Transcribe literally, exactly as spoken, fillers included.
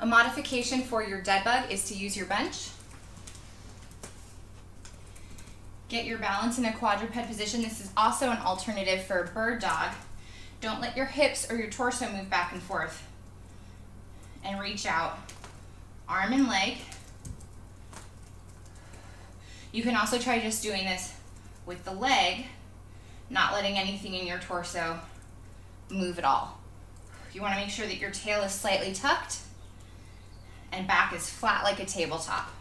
A modification for your dead bug is to use your bench. Get your balance in a quadruped position. This is also an alternative for bird dog. Don't let your hips or your torso move back and forth. And reach out, arm and leg. You can also try just doing this with the leg, not letting anything in your torso move at all. You want to make sure that your tail is slightly tucked and back is flat like a tabletop.